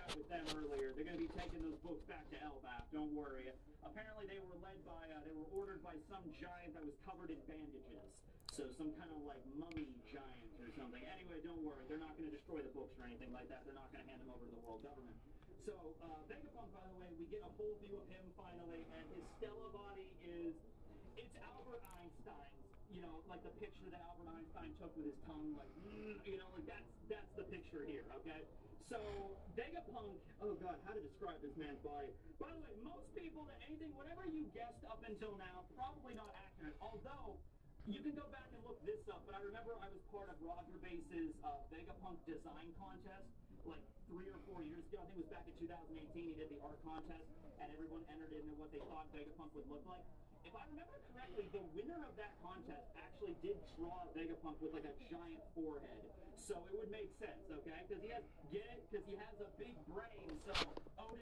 chat with them earlier. They're going to be taking those books back to LBAF. Don't worry. Apparently, they were ordered by some giant that was covered in bandages. So some kind of like mummy giant or something. Anyway, don't worry. They're not going to destroy the books or anything like that. They're not going to hand them over to the world government. So Vegapunk, by the way, we get a full view of him finally, and his Stella body it's Albert Einstein's. You know, like the picture that Albert Einstein took with his tongue, like, you know, like that's the picture here, okay? So, Vegapunk, oh God, how to describe this man's body. By the way, most people, whatever you guessed up until now, probably not accurate, although, you can go back and look this up, but I remember I was part of Roger Base's Vegapunk design contest, like 3 or 4 years ago. I think it was back in 2018, he did the art contest, and everyone entered into what they thought Vegapunk would look like. If I remember correctly, the winner of that contest actually did draw Vegapunk with like a giant forehead. So it would make sense, okay? Because he has a big brain, so